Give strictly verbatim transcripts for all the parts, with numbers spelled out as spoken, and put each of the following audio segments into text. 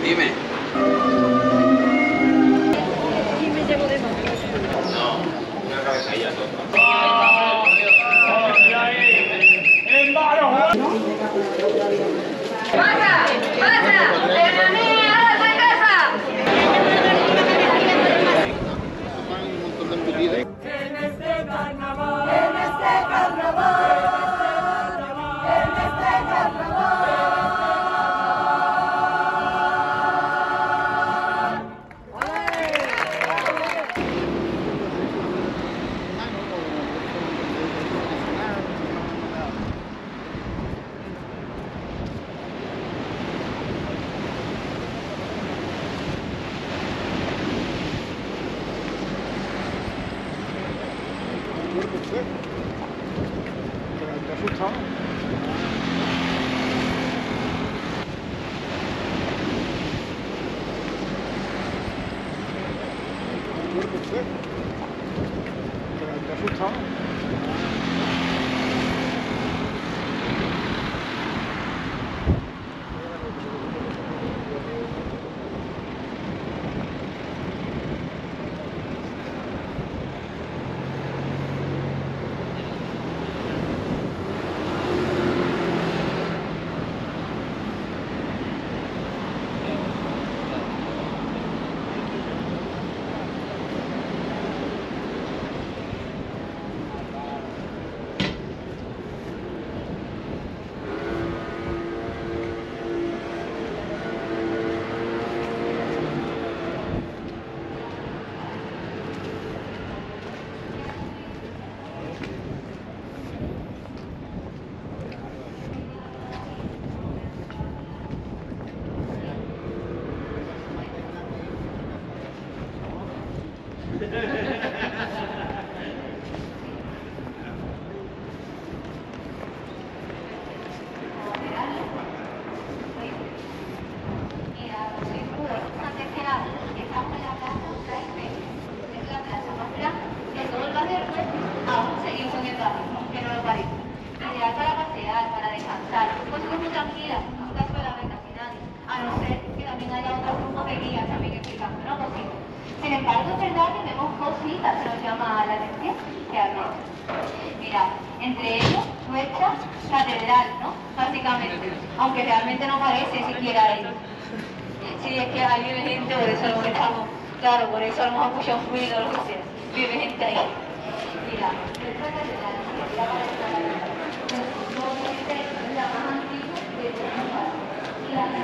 Dime. Y me llevo de mano. No, una cabezadilla tonta. ¡Pasa! ¡Pasa! ¡Terrané! ¡Ahora en casa! En este carnaval, en este carnaval, en este carnaval. Sin embargo, es verdad que vemos cositas que nos llaman la atención que hablemos. Mira, entre ellos, nuestra catedral, ¿no? Básicamente, aunque realmente no parece siquiera ahí. Sí, es que ahí vive gente, por eso a lo mejor estamos, claro, por eso a lo mejor mucho ruido, lo que sea, vive gente ahí. Mira, nuestra catedral, mira para esta catedral. Es la más antigua de todo el mundo. Y la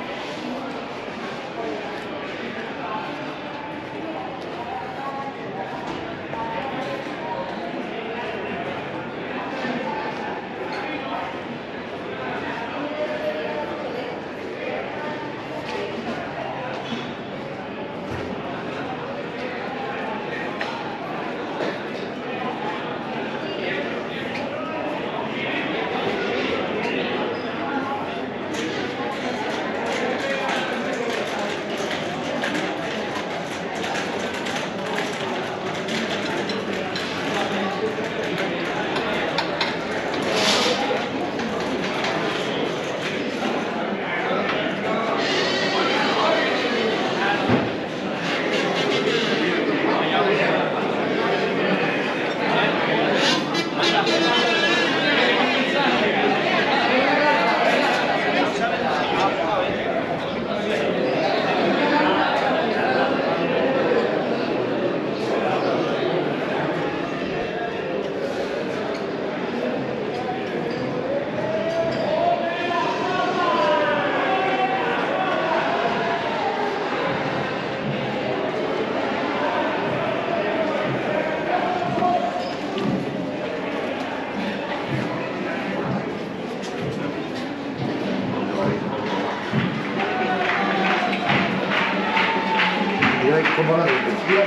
¿Cómo la detección?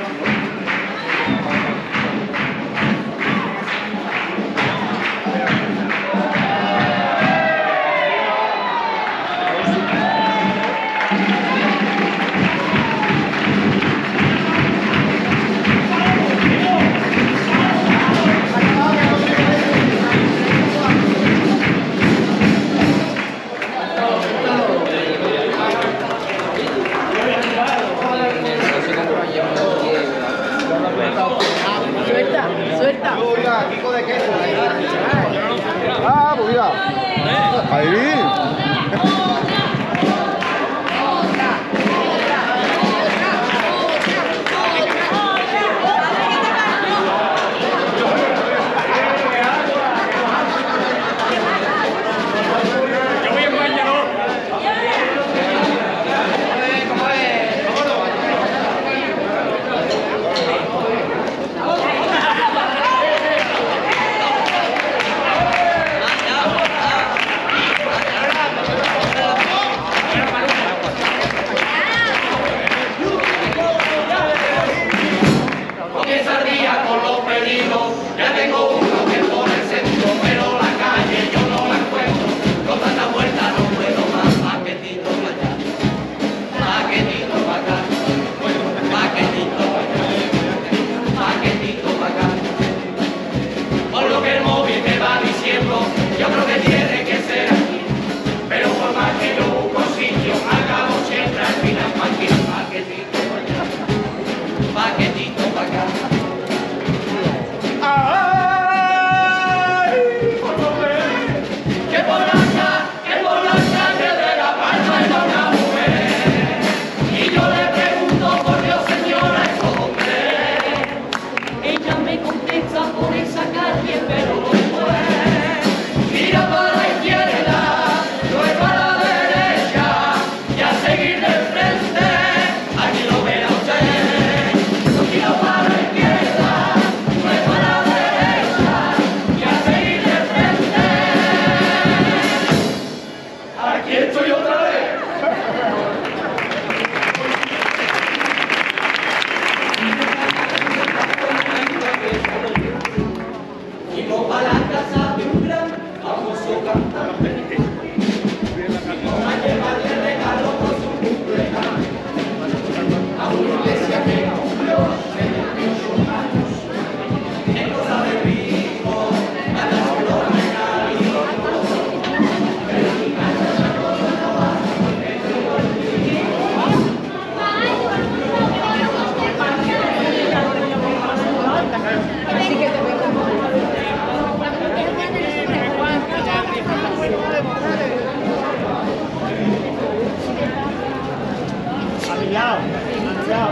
Cuidado, cuidado.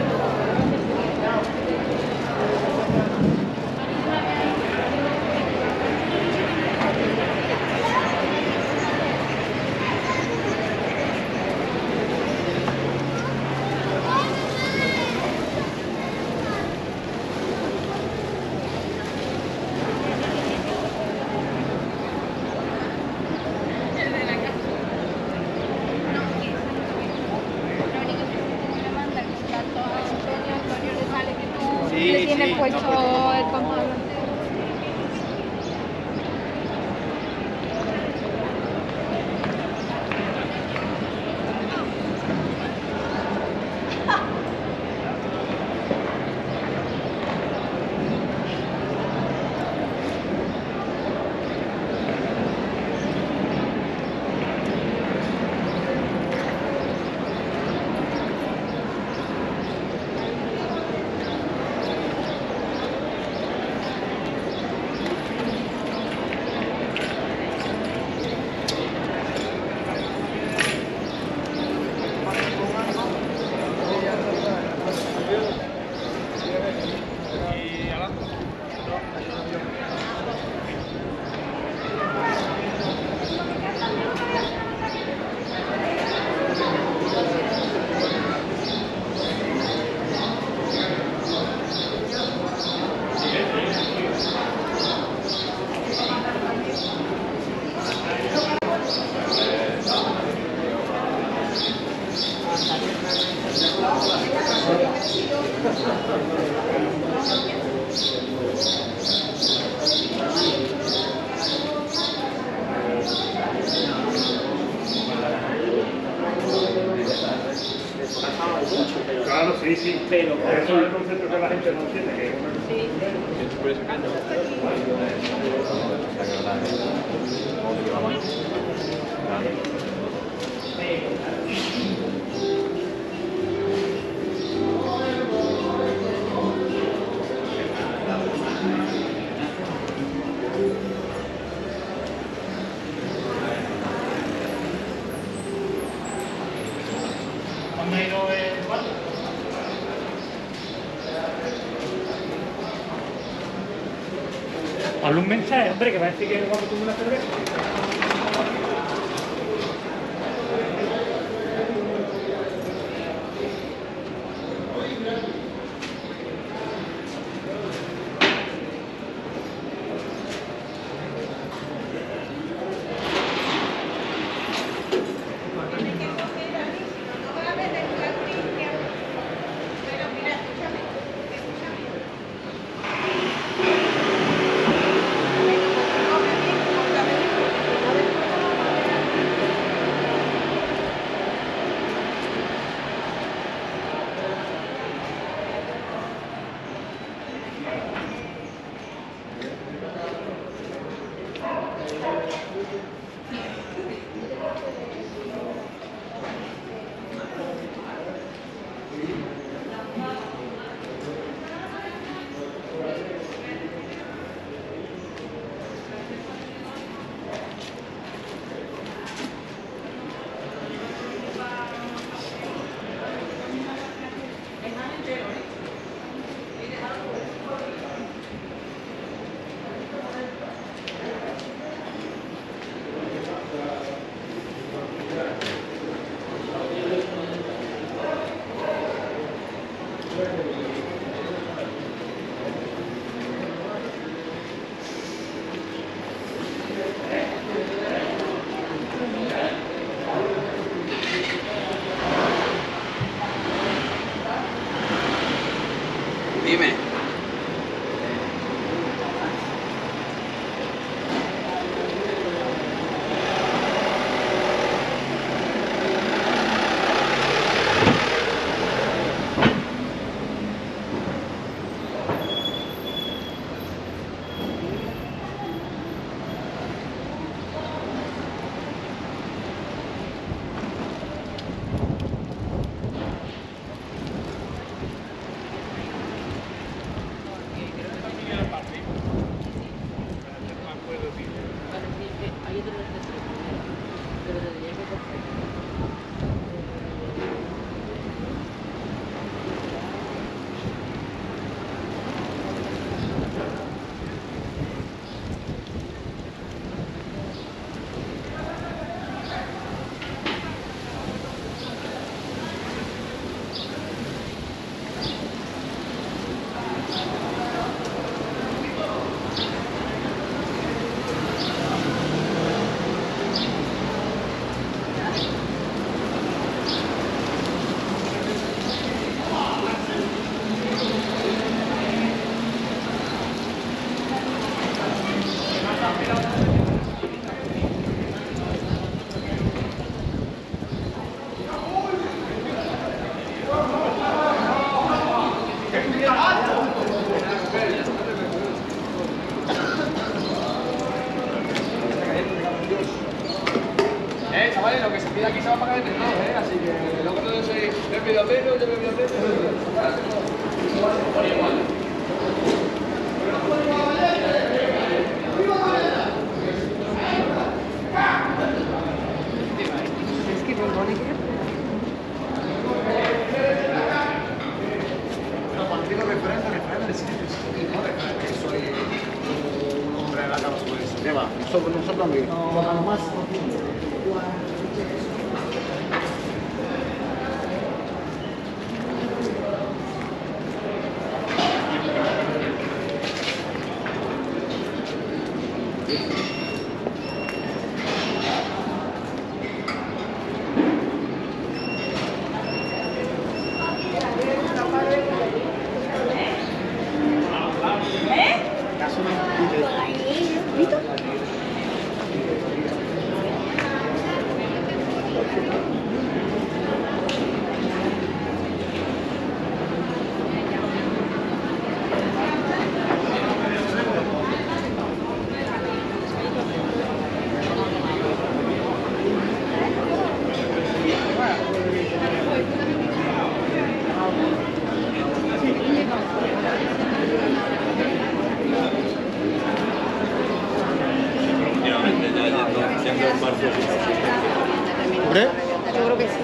Le tiene puesto el pantalón. Claro, sí, sí, pero eso es el concepto que la gente no entiende, que es una cosa. ¿Cuándo ha ido el cuarto? Hazle un mensaje, hombre, que parece que cuando tuve una cerveza. así que lo que no soy, me he pedido menos, yo me he pedido menos. Digo referente, referente, sí, no referente que soy un hombre de la cama sobre eso. ¿Qué va? Nosotros, nosotros también. No, más. ¿Hombre? Yo creo que sí.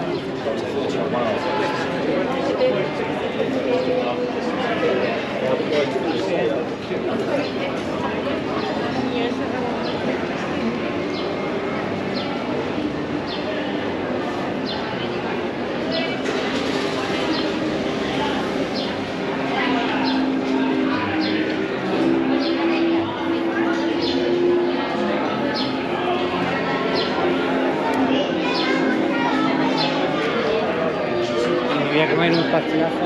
Voy a comer un pastillazo.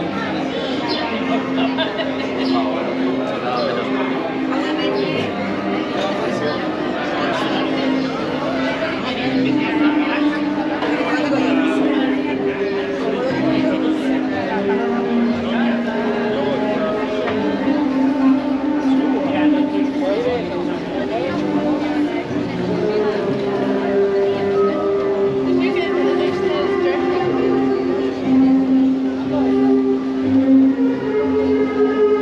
Thank you.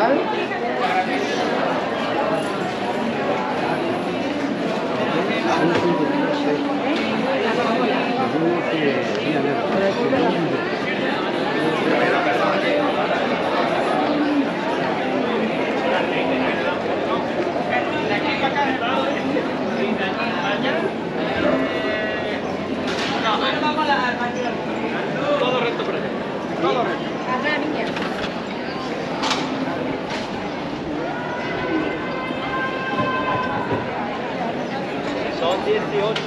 Todo recto por aquí. Todo recto. Atrás, niña. Son dieciocho.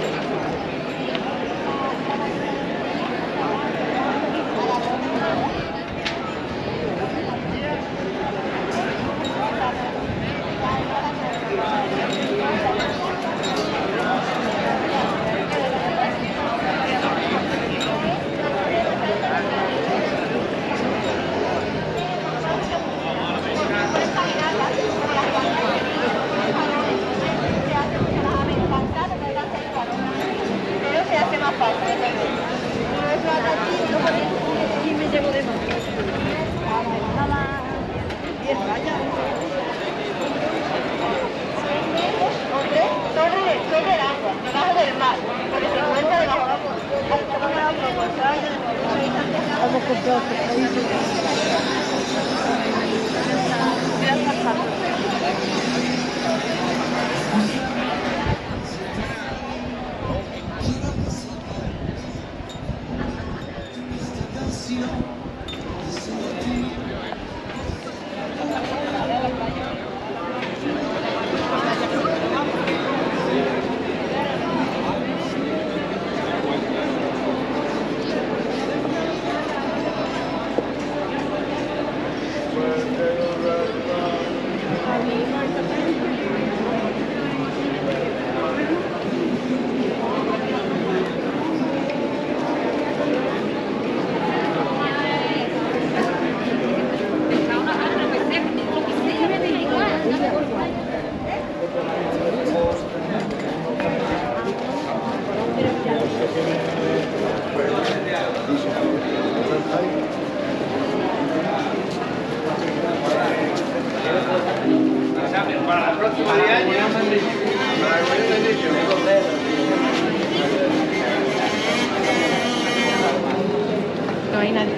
Pero se hace más fácil. Y me llevo de más. Hombre, sobre, sobre el agua, debajo del mar, porque se encuentra debajo del agua. Vamos con todo Para el próximo día año, para el gobierno de inicio. No hay nadie.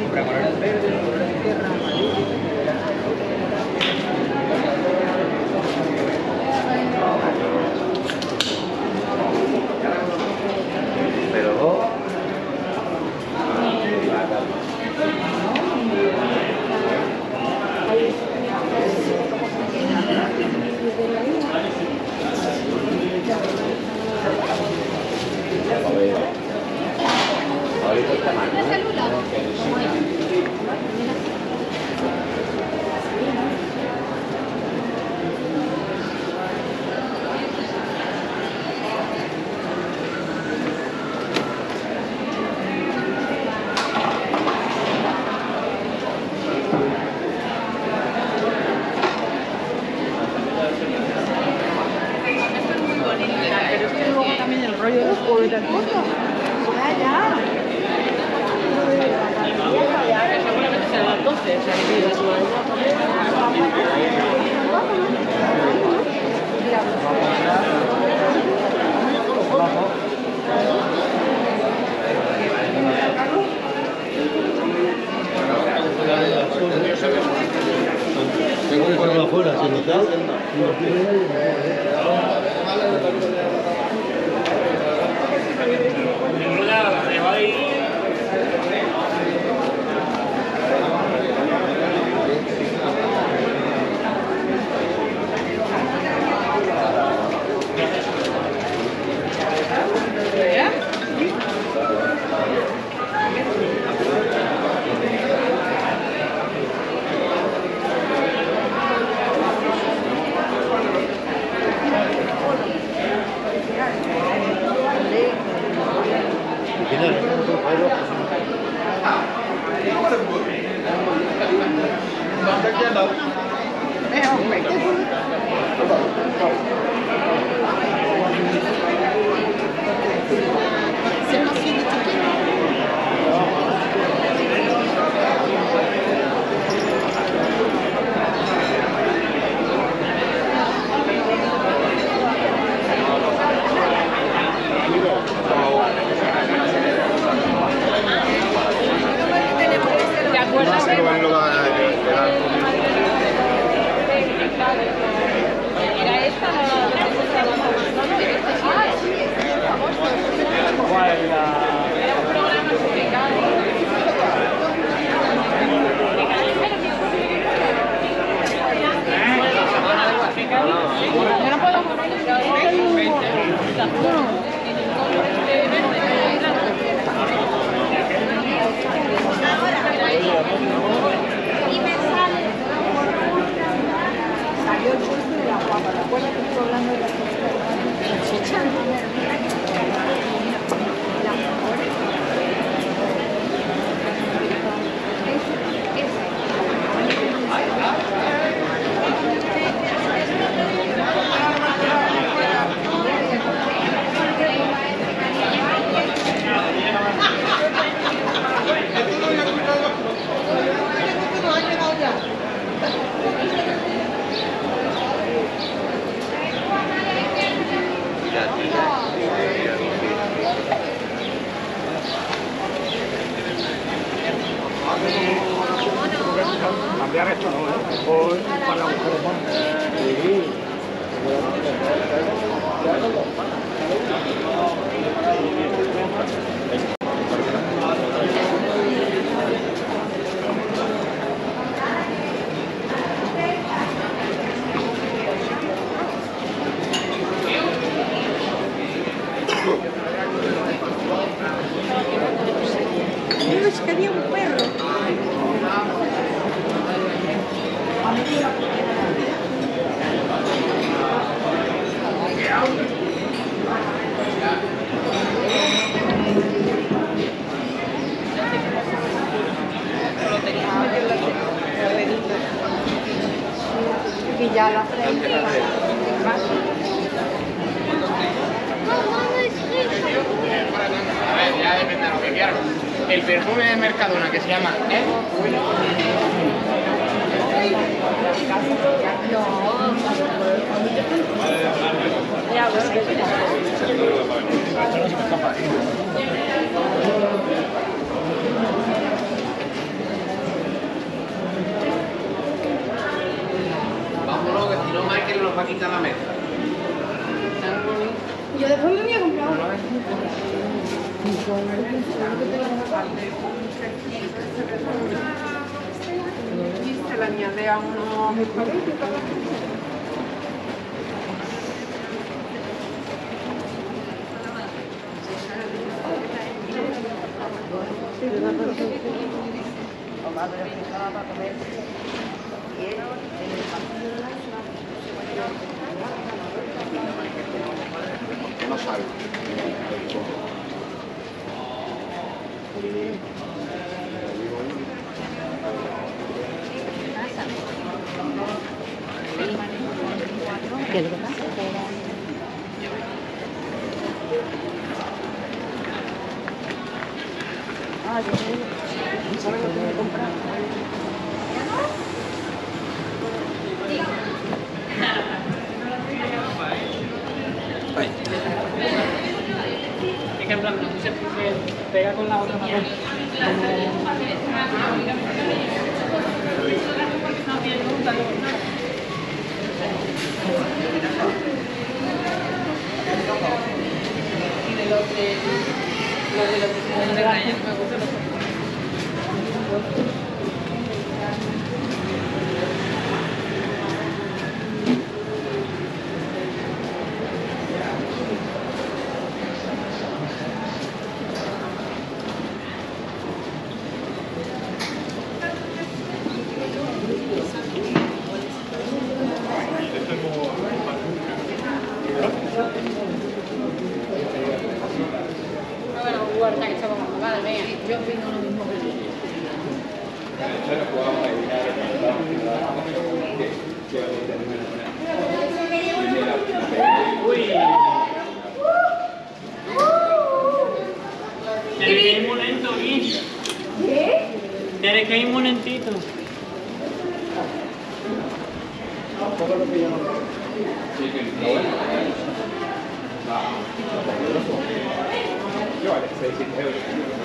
Pero ahorita está mal, ¿no? Pero es que luego también el rollo de los juegos del mundo. Ya, ya. Seguramente será las doce, o sea, que Tengo que ponerlo afuera, sin hotel. cambiar esto no, ¿eh? Hoy para las mujeres más. Sí. Es que había un perro. Y ya la frente. A ver, ya depende de lo que quieran. El perfume de Mercadona que se llama Evo. Ya, pues, Vámonos, que si no Michael nos va a quitar la mesa. Yo después me voy a comprar uno. y se le añade a unos espaguetis. Que no sabe. ¿Qué es lo que pasa? Ah, yo sé. ¿Sabes lo que me he comprado? Es que en plan, no se pega con la otra mano. Y de los de los de los de la gente me gusta los guarda que estaba con madre mía. Yo opino lo mismo que tú. Uy. Tienes que ir muy lento, Gui. ¿Qué? Tienes que ir muy lentito. Vale, seiscientos euros.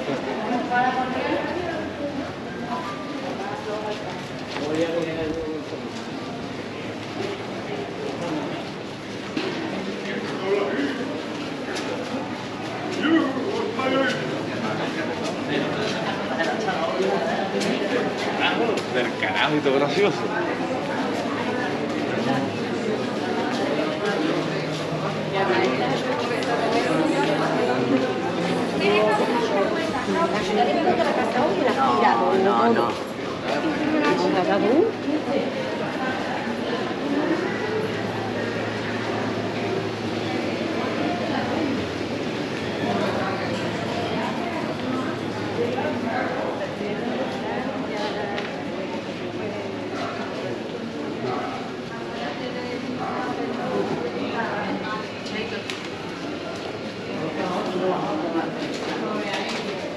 Voy a poner el... Del carajo y todo gracioso. No, no, no.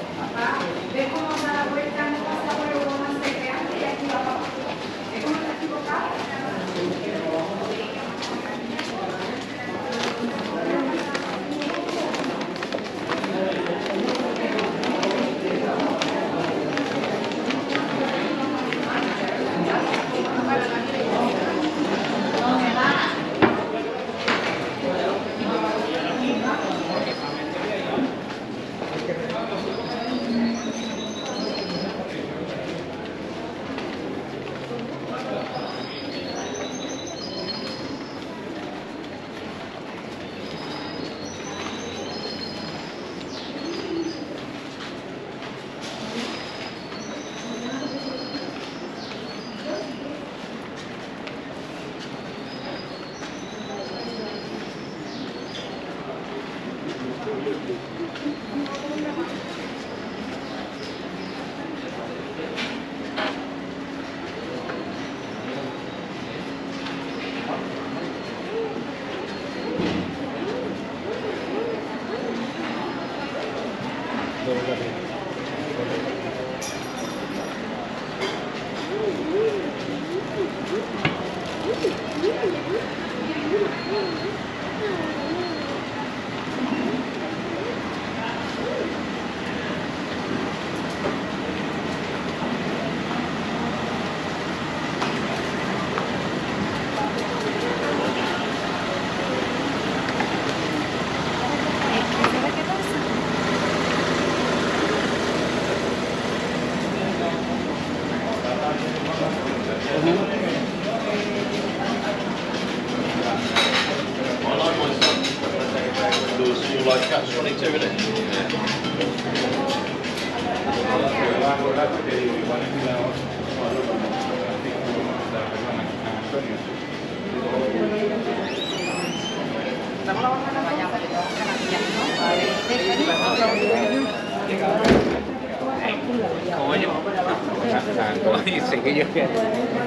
¿Ves cómo da la vuelta? No pasa por el botón de creante y aquí va para abajo. ¿Ves cómo está aquí? Dice que yo quiero.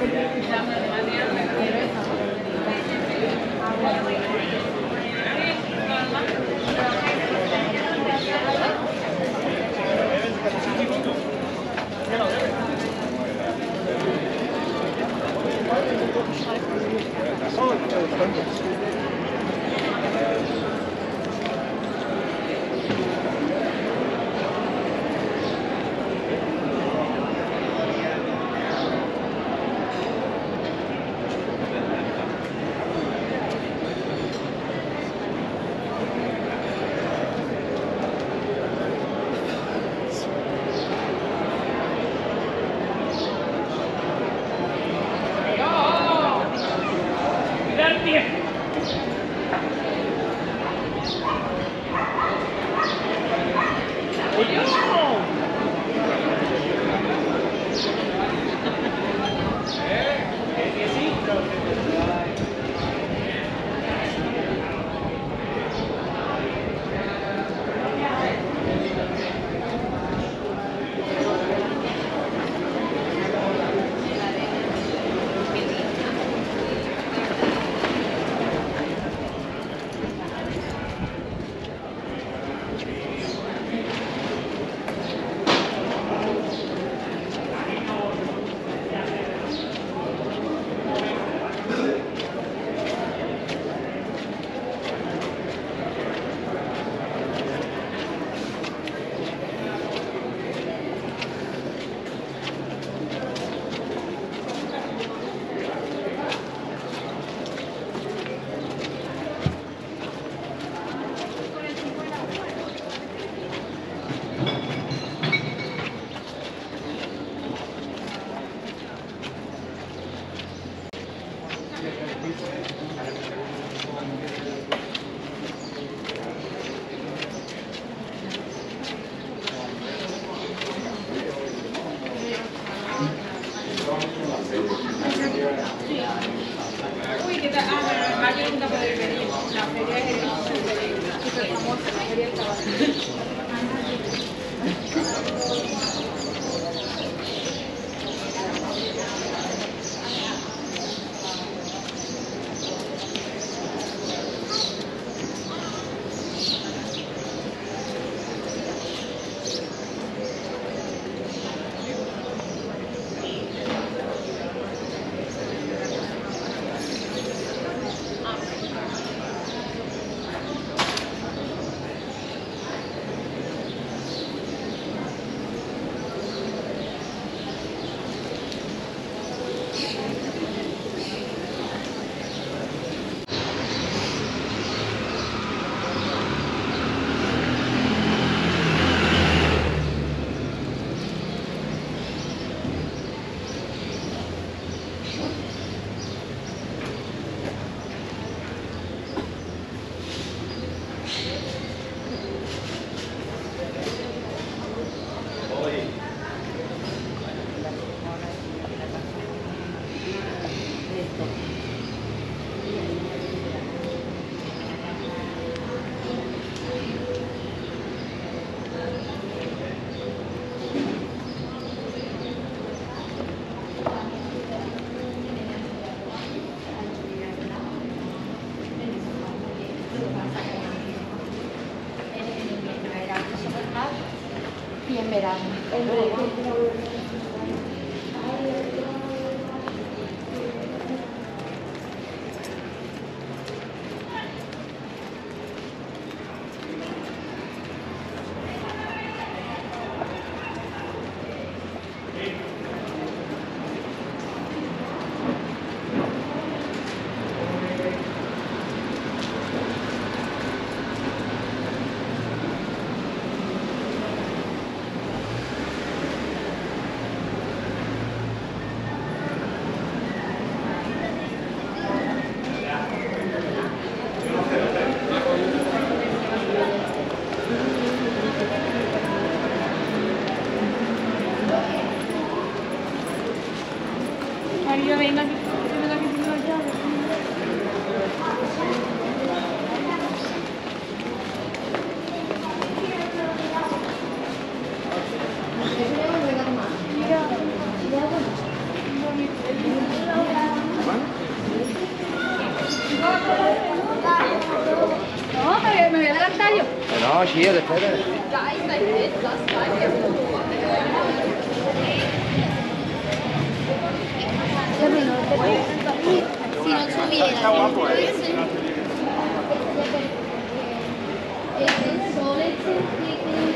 Uy, ¿qué tal? Ah, bueno, alguien no puede venir. La feria es súper famosa, la feria del trabajo. verano. María, venga, que venga, que tengo la llave. No, me voy a adelantar yo. No, sí, espera. Si no tuviera Está guapo, eh. el sol, el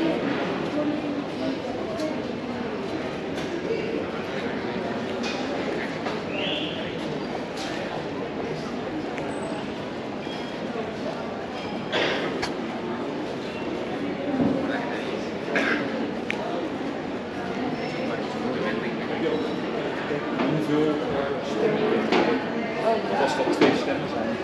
Als dat twee stemmen zijn.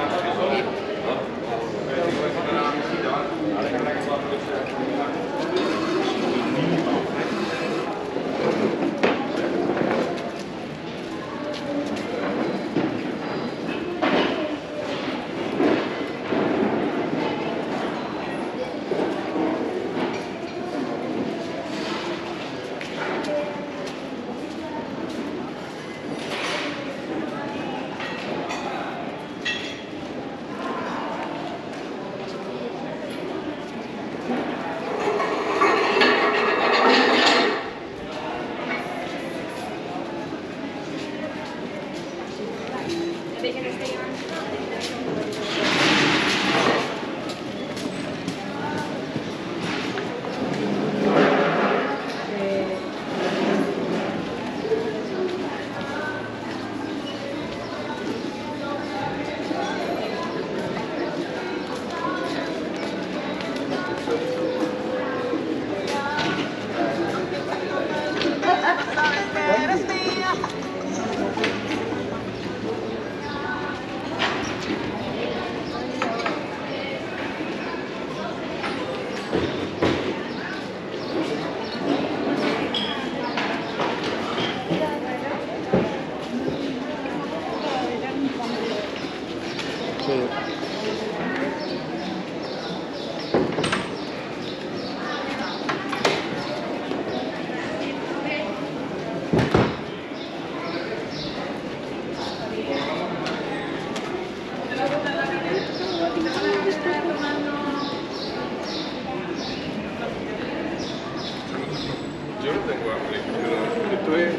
Yo no tengo hambre, pero esto es...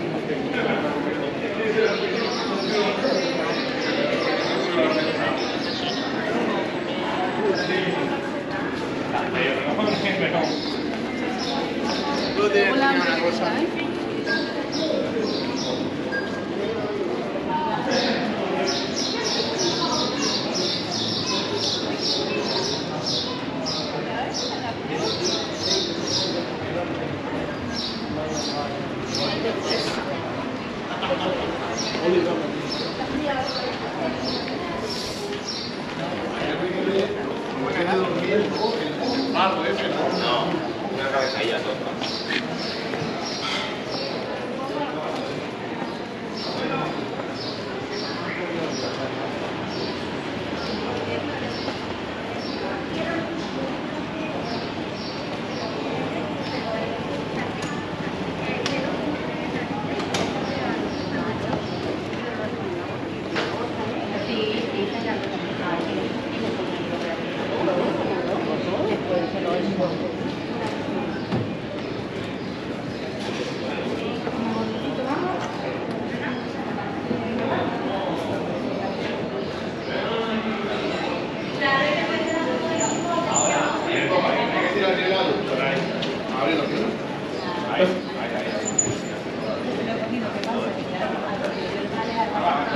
Tú tienes una cosa. Malo ese, ¿no? No, una cabeza ahí a todo.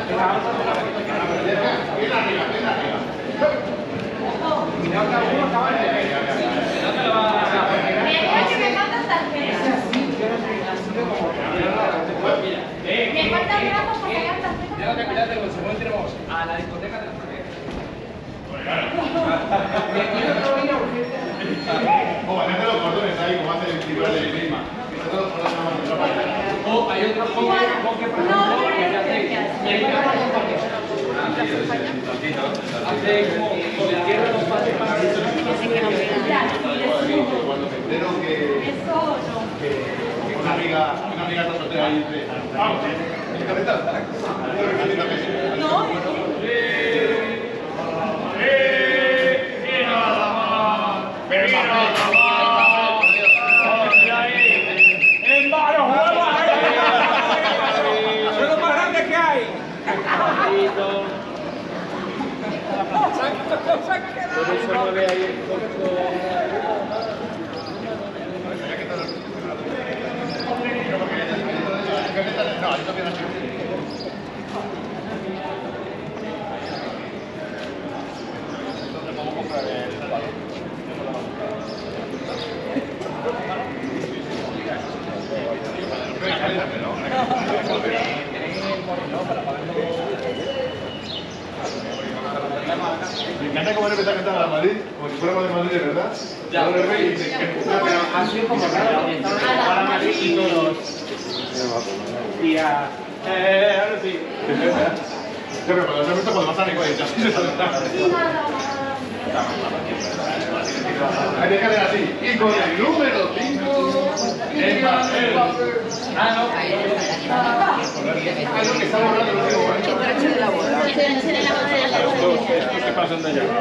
Me faltan brazos porque ya está. A la discoteca de la O ponete los cordones ahí, como hace el titular de Lima. O hay otro juego que, por ejemplo, que hacéis. Y ahí hace como con la izquierda los pases para Cuando me entero que que una amiga, una amiga está soltera ahí dice, vamos, no, esto viene así. Entonces vamos a comprar el palo. Me encanta cómo empezar a cantar a la Madrid, como si fuéramos de Madrid, de verdad. Ya, no, pero así como para Madrid y todos. Y a... Eh, ahora sí. Pero cuando se ha visto cuando más amigo de ellas. Hay que hacer así. Y con el número cinco, Mbappé. Ah, no. Es lo que estamos hablando de último, ¿qué pasa de allá?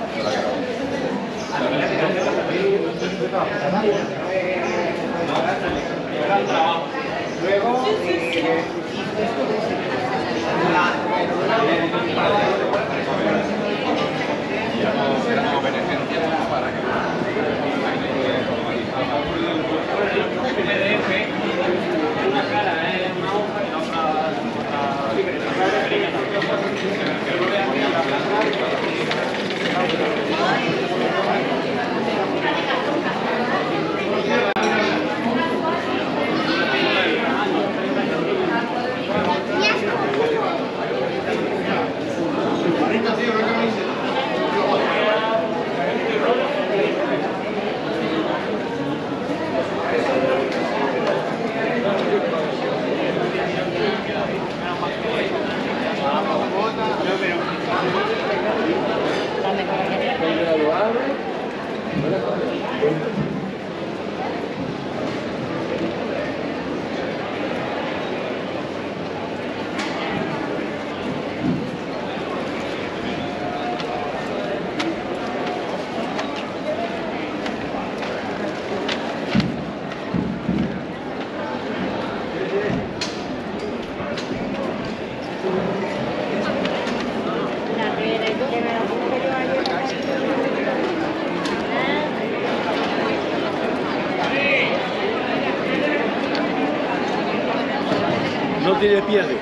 Luego, no tiene pierde.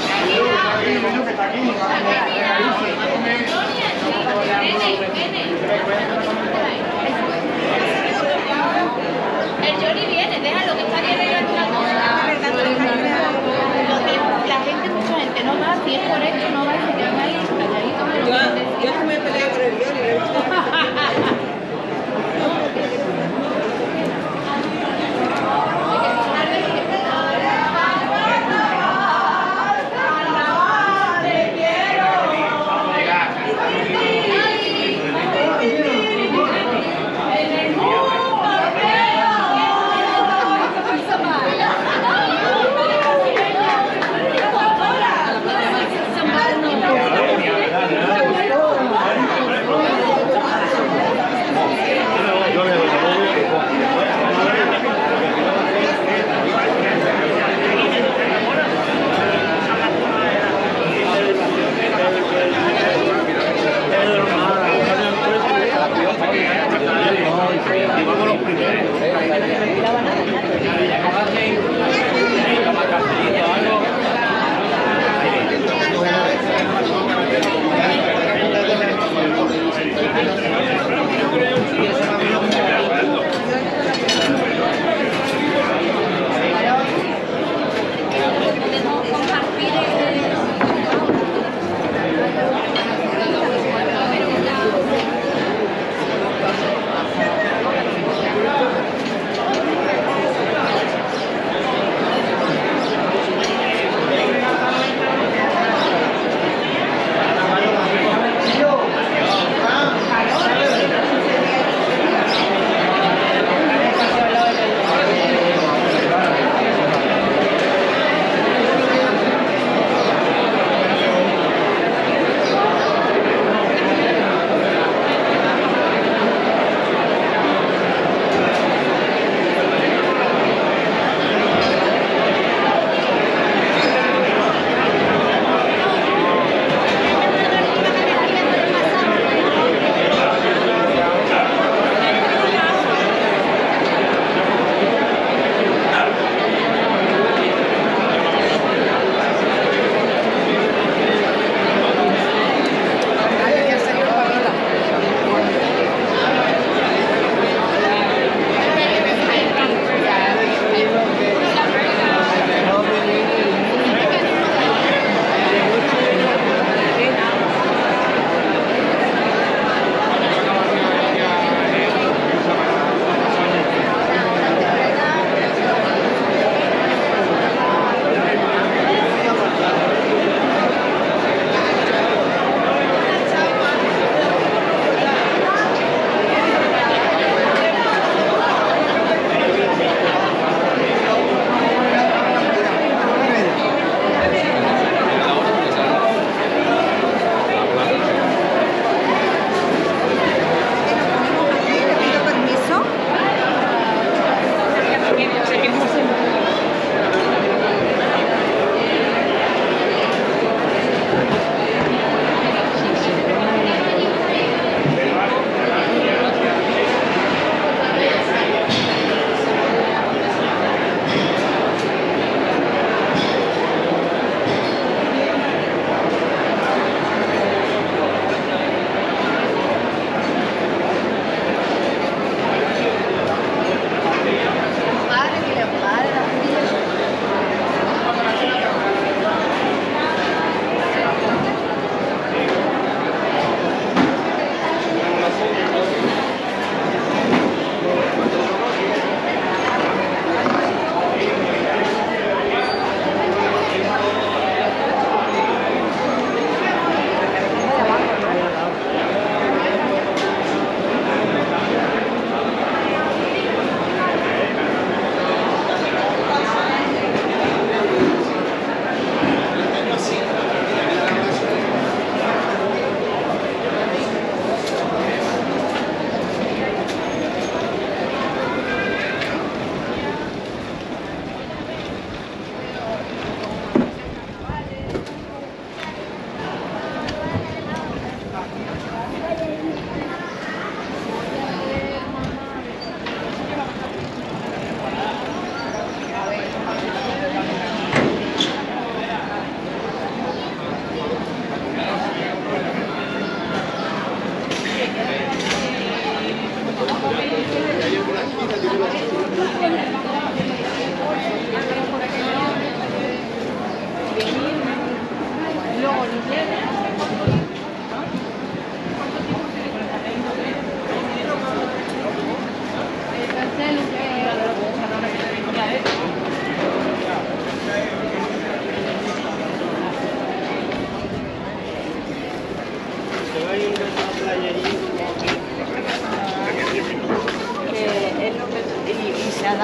Nene, nene.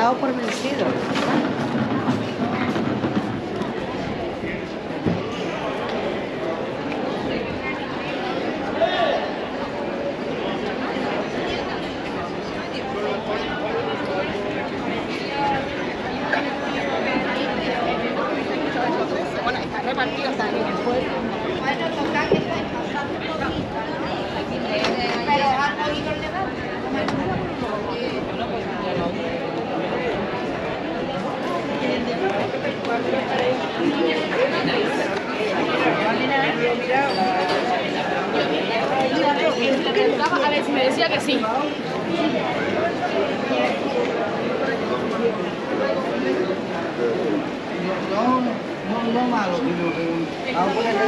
dado por vencido. Bueno, está repartido también el pueblo. Bueno, toca que estáis pasando un poquito. Pero has oído el debate. A ver si me decía que sí. No, no, no malo, sino que vamos a ponerle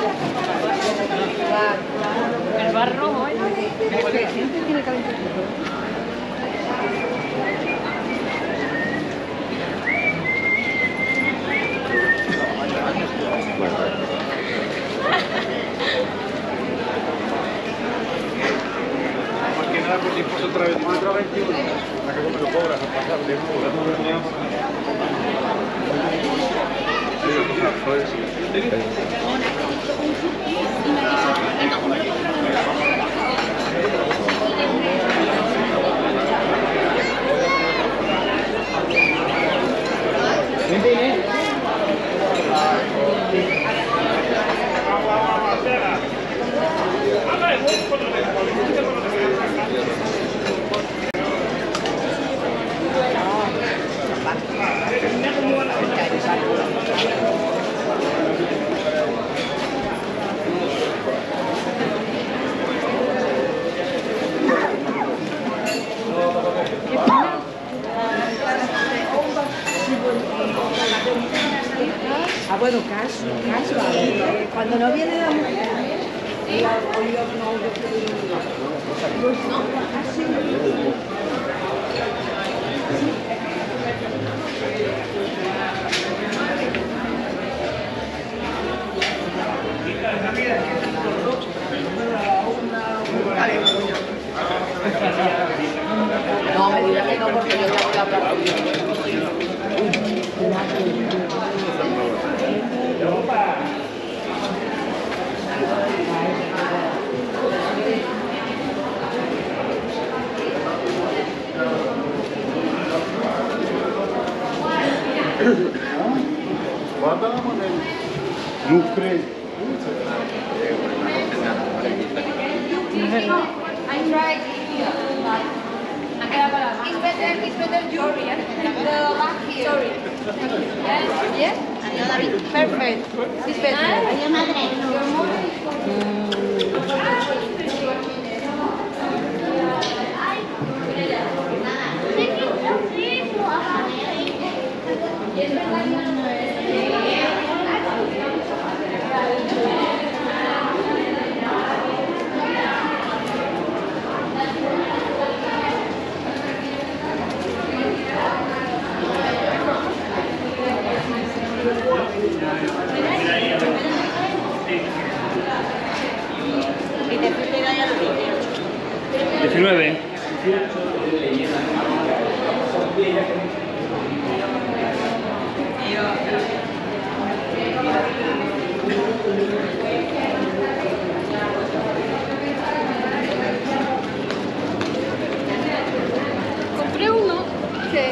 El bar rojo, ¿eh? Siempre tiene calentamiento. porque nada por impuesto otra vez, otra veintiuno. La que me lo cobras a pasar de Ah, bueno, caso, caso. Eh, cuando no viene la mujer. No, me digas que no, porque yo tengo que hablar. Guarda la moneda. Lucre. I tried here. It's better, it's better your rear. The back here. Sorry. Yes? Perfect. It's better. Your mother. diecinueve. Compré uno que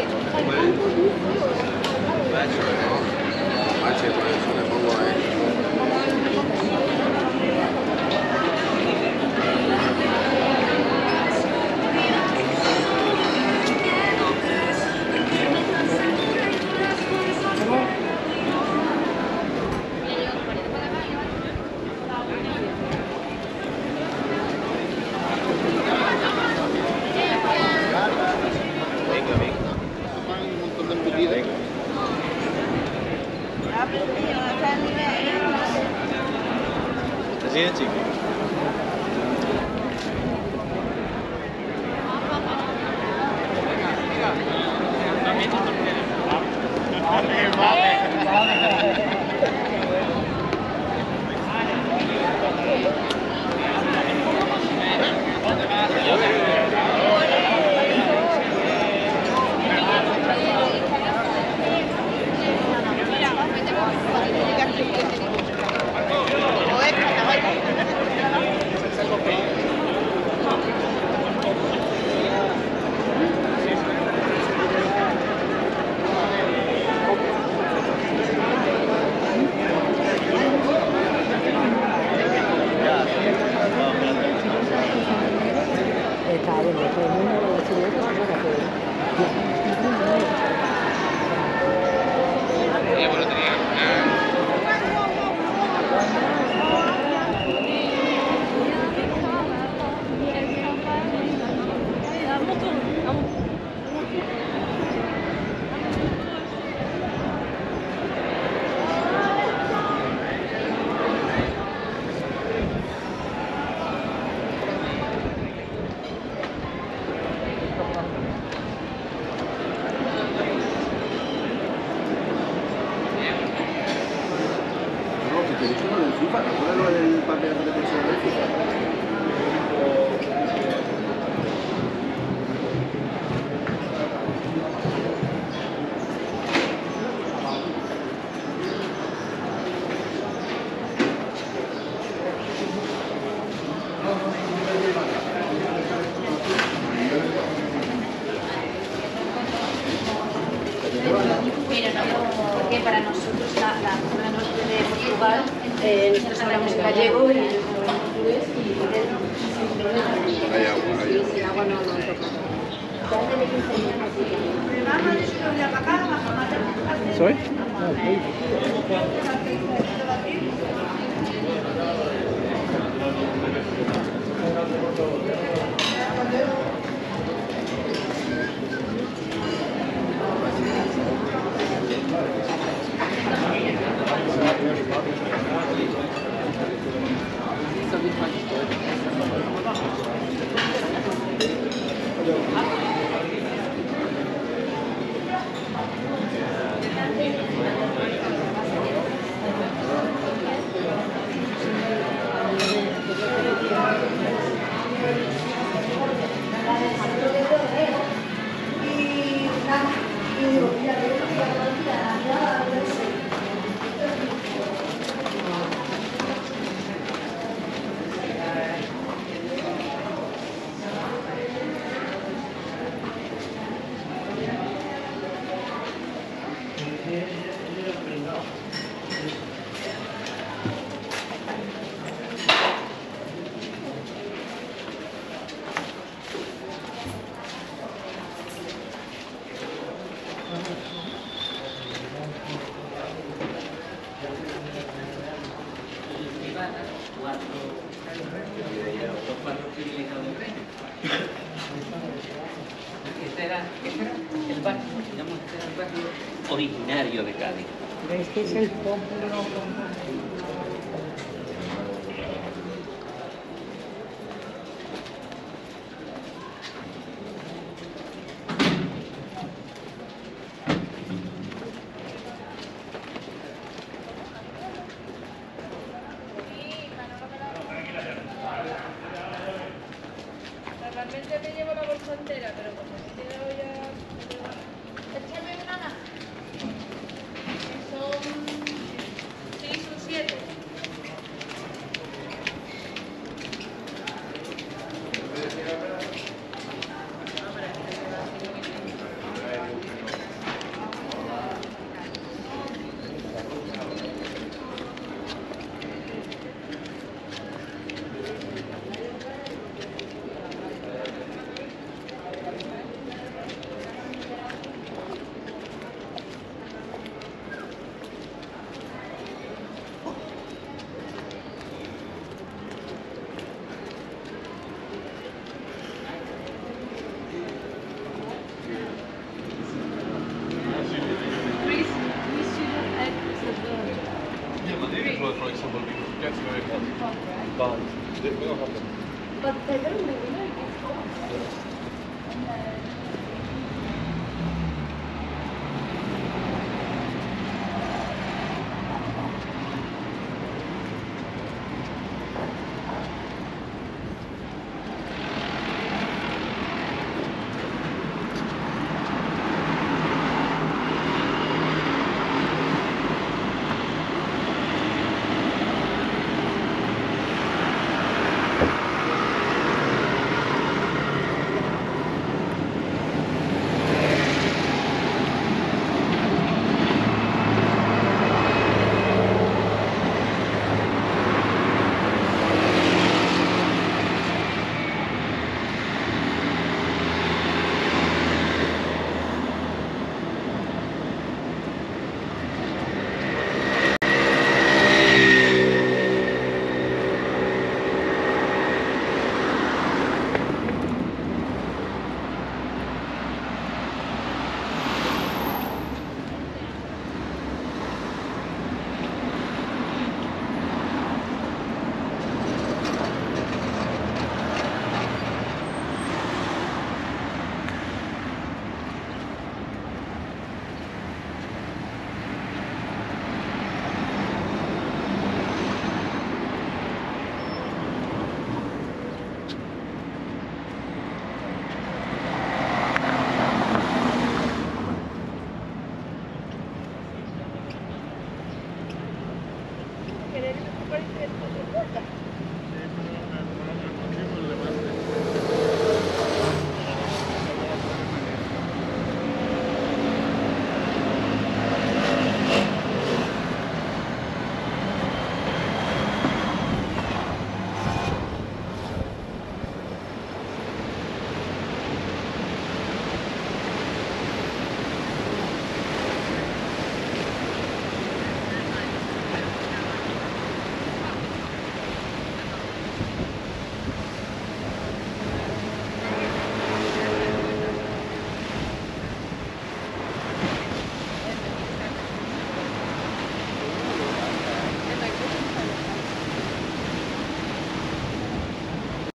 Así de chico. Pero no, porque para nosotros la, la zona norte de Portugal, eh, nosotros hablamos gallego y ellos hablan portugués y Hay agua, hay agua. el agua no lo toca. ¿Soy? Este era, este era el barrio, digamos, este era el barrio originario de Cádiz. Este es el pómulo.